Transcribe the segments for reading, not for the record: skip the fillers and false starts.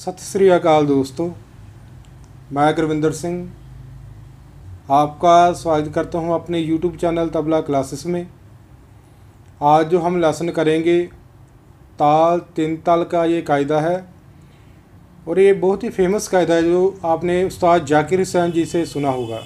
सत श्री अकाल दोस्तों, मैं गुरविंदर सिंह आपका स्वागत करता हूं अपने YouTube चैनल तबला क्लासेस में। आज जो हम लेसन करेंगे ताल तीन ताल का ये कायदा है और ये बहुत ही फेमस कायदा है जो आपने उस्ताद जाकिर हुसैन जी से सुना होगा।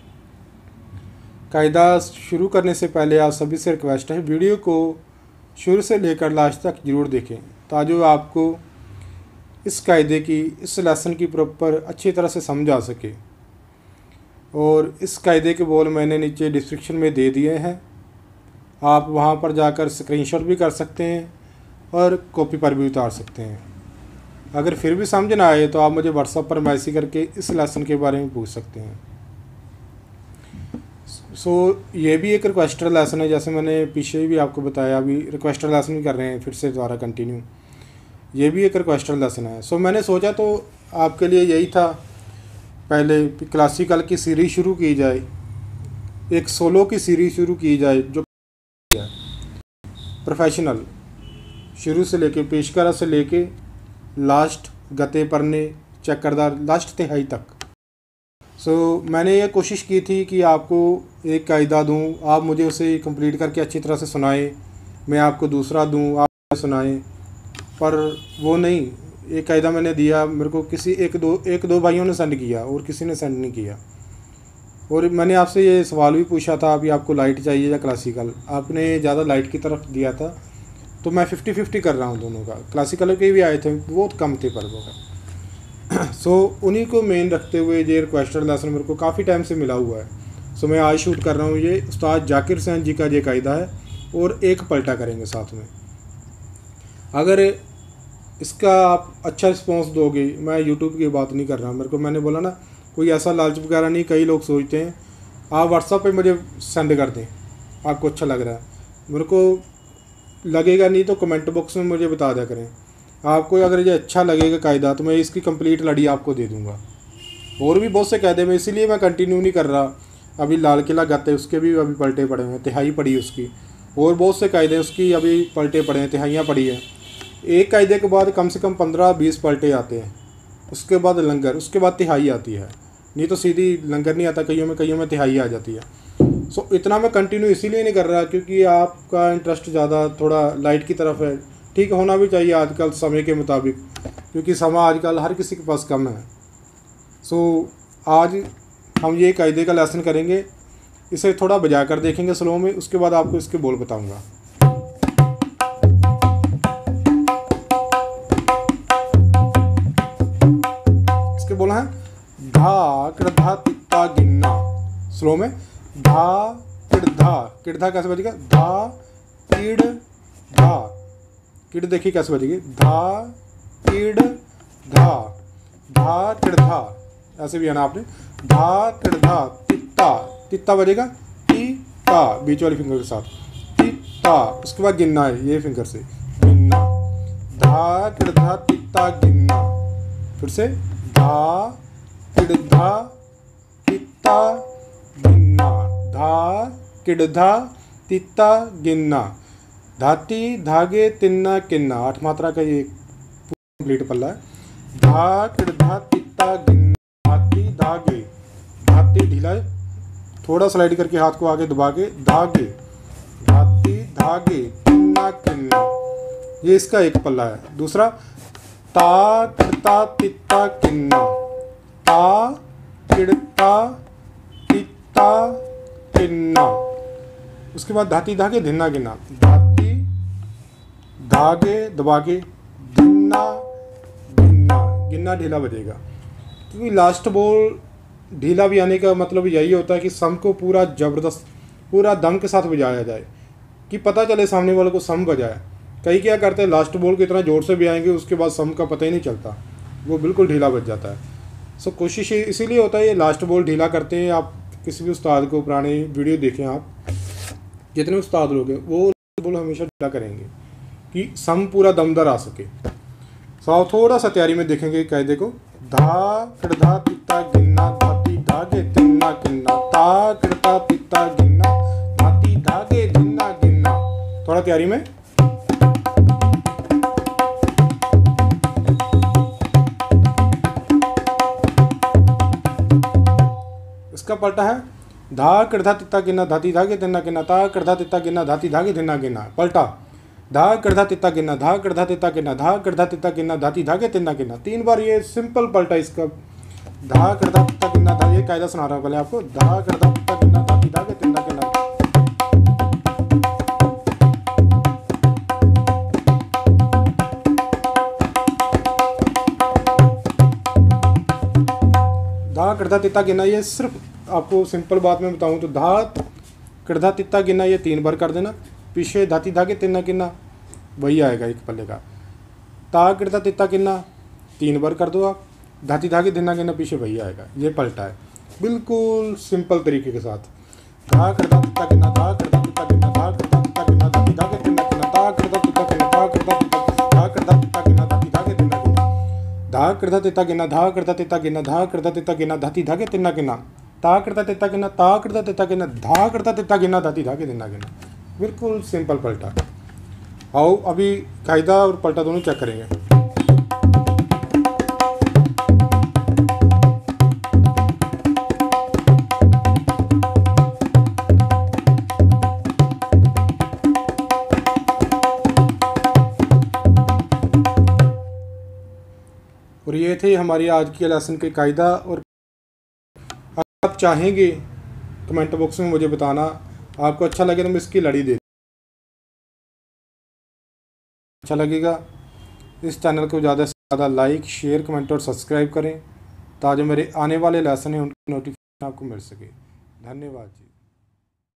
कायदा शुरू करने से पहले आप सभी से रिक्वेस्ट है, वीडियो को शुरू से लेकर लास्ट तक ज़रूर देखें ताकि आपको इस कायदे की, इस लेसन की प्रॉपर अच्छी तरह से समझ आ सके। और इस कायदे के बोल मैंने नीचे डिस्क्रिप्शन में दे दिए हैं, आप वहां पर जाकर स्क्रीनशॉट भी कर सकते हैं और कॉपी पर भी उतार सकते हैं। अगर फिर भी समझ ना आए तो आप मुझे व्हाट्सएप पर मैसेज करके इस लेसन के बारे में पूछ सकते हैं। ये भी एक रिक्वेस्टर लेसन है, जैसे मैंने पीछे भी आपको बताया, अभी रिक्वेस्टर लेसन भी कर रहे हैं फिर से दोबारा कंटिन्यू। ये भी एक रिक्वेस्टर लेसन है। मैंने सोचा तो आपके लिए यही था, पहले क्लासिकल की सीरीज शुरू की जाए, एक सोलो की सीरीज शुरू की जाए जो प्रोफेशनल शुरू से लेके पेशकारा से लेके लास्ट गते परने चक्करदार लास्ट तिहाई तक। मैंने ये कोशिश की थी कि आपको एक कायदा दूं, आप मुझे उसे कंप्लीट करके अच्छी तरह से सुनाएं, मैं आपको दूसरा दूं, आप सुनाएं, पर वो नहीं। एक कायदा मैंने दिया, मेरे को किसी एक दो भाइयों ने सेंड किया और किसी ने सेंड नहीं किया। और मैंने आपसे ये सवाल भी पूछा था अभी, आपको लाइट चाहिए या क्लासिकल। आपने ज़्यादा लाइट की तरफ दिया था, तो मैं 50-50 कर रहा हूँ दोनों का। क्लासिकल के भी आए थे, बहुत कम थे पर वो उन्हीं को मेन रखते हुए ये रिक्वेस्टर लेसन मेरे को काफ़ी टाइम से मिला हुआ है। मैं आज शूट कर रहा हूँ। ये उस्ताद जाकिर हुसैन जी का ये कायदा है और एक पलटा करेंगे साथ में। अगर इसका आप अच्छा रिस्पॉन्स दोगे, मैं यूट्यूब की बात नहीं कर रहा, मैंने बोला ना कोई ऐसा लालच वगैरह नहीं। कई लोग सोचते हैं आप व्हाट्सएप पे मुझे सेंड कर दें, आपको अच्छा लग रहा है, मेरे को लगेगा नहीं तो कमेंट बॉक्स में मुझे बता दिया करें। आपको अगर ये अच्छा लगेगा कायदा तो मैं इसकी कंप्लीट लड़ी आपको दे दूंगा। और भी बहुत से कायदे में, इसीलिए मैं कंटिन्यू नहीं कर रहा। अभी लाल किला गाते उसके भी अभी पलटे पड़े हैं, तिहाई पड़ी उसकी, और बहुत से कायदे उसकी अभी पलटे पड़े हैं, तिहाइयाँ पड़ी हैं। एक कायदे के बाद कम से कम 15-20 पलटे आते हैं, उसके बाद लंगर, उसके बाद तिहाई आती है, नहीं तो सीधी लंगर नहीं आता, कईयों में तिहाई आ जाती है। इतना मैं कंटिन्यू इसीलिए नहीं कर रहा क्योंकि आपका इंटरेस्ट ज़्यादा थोड़ा लाइट की तरफ है। ठीक होना भी चाहिए आजकल समय के मुताबिक, क्योंकि समय आजकल हर किसी के पास कम है। आज हम ये कायदे का लेसन करेंगे, इसे थोड़ा बजा कर देखेंगे स्लो में, उसके बाद आपको इसके बोल बताऊंगा। इसके बोल हैं धा किड़धा तित्ता गिन्ना। स्लो में धा किड़धा, किड़धा कैसे बजेगा? धा किड़ धा, किड़ देखिए कैसे बजेगी, धा किड़ धा, धा किड़धा, ऐसे भी है ना आपने, धा किड़धा तित्ता, तित्ता बजेगा टी ता बीच वाली फिंगर के साथ, तित्ता। उसके बाद गिनना है ये फिंगर से, गिनना, धा किड़धा तित्ता गिनना। फिर से धा किड़धा तित्ता गिनना, धा किड़धा तित्ता गिनना। धाती धागे तिन्ना किन्ना, 8 मात्रा का ये कंप्लीट पल्ला है। धा किड़धा तित्ता गिन्ना, धाती धागे, धाती ढीला है, थोड़ा स्लाइड करके हाथ को आगे दबा के, धागे, धाती धागे तिन्ना किन्ना, ये इसका एक पल्ला है। दूसरा ता किड़ता तित्ता किन्ना, ता किड़ता तित्ता किन्ना। उसके बाद धाती धागे धिन्ना गिन्ना, धाती धागे दबा के गिन्ना गिन्ना, गिन्ना ढीला बजेगा। क्योंकि लास्ट बोल ढीला भी आने का मतलब यही होता है कि सम को पूरा ज़बरदस्त पूरा दम के साथ बजाया जाए कि पता चले सामने वाले को सम बजाया। कई क्या करते हैं लास्ट बोल को इतना ज़ोर से बजाएंगे उसके बाद सम का पता ही नहीं चलता, वो बिल्कुल ढीला बज जाता है। कोशिश इसीलिए होता है ये लास्ट बोल ढीला करते हैं। आप किसी भी उस्ताद को पुराने वीडियो देखें, आप जितने उस्ताद लोग हैं वो बोल हमेशा ढीला करेंगे कि सम पूरा दमदार आ सके। थोड़ा सा तैयारी में देखेंगे कायदे को। धा किड़धा तित्ता गिन्ना, धाती धागे तिन्ना किन्ना, ता किड़ता तित्ता गिन्ना, धाती धागे धिन्ना गिन्ना। थोड़ा तैयारी में इसका पलटा है धा कृधा तित्ता गिना धाती धागे तिन्ना गिना ता कृधा तित्ता गिना धाती धागे तिन्ना गिना। पलटा धा कृधा तित्ता गिना धा कृधा तित्ता गिना धा कृधा तित्ता गिना धाती धागे तिन्ना गिना। 3 बार ये सिंपल पलटा इसका। धा कृधा तित्ता गिना धा, ये कायदा सुना रहा हूँ पहले आपको। धा कृधा तित्ता गिना धाती धागे तिन्ना गिना। धा कृधा तित्ता गिना, ये सिर्फ आपको सिंपल बात में बताऊं तो धा कृधा तित्ता गिना ये 3 बार कर देना, पीछे धाती धागे तिन्ना गिना वही आएगा एक पल्ले का। ता कृधा तित्ता गिना 3 बार कर दो आप, धाती धागे तिन्ना गिना पीछे वही आएगा। ये पलटा है बिल्कुल सिंपल तरीके के साथ। धा कृधा तित्ता गिना धा कृधा तित्ता गिना धा कृधा तित्ता गिना धाती धागे तिन्ना गिना ता कृधा तित्ता गिना ता कृधा तित्ता धा कृधा तित्ता गिना धाती धागे तिन्ना गिना। धा कृधा तित्ता गिना धा कृधा तित्ता गिना धा कृधा तित्ता गिना धाती धागे तिन्ना गिना ता कृधा तित्ता गिना ता कृधा तित्ता गिना धा कृधा तित्ता गिना धाती धागे तिन्ना गिना। बिल्कुल सिंपल पलटा। आओ अभी कायदा और पलटा दोनों चेक करेंगे। और ये थे हमारी आज की लेसन के कायदा। और आप चाहेंगे कमेंट बॉक्स में मुझे बताना, आपको अच्छा लगे तो मैं इसकी लड़ी दे, अच्छा लगेगा इस चैनल को ज़्यादा से ज़्यादा लाइक शेयर कमेंट और सब्सक्राइब करें ताकि मेरे आने वाले लेसन हैं उनकी नोटिफिकेशन आपको मिल सके। धन्यवाद जी।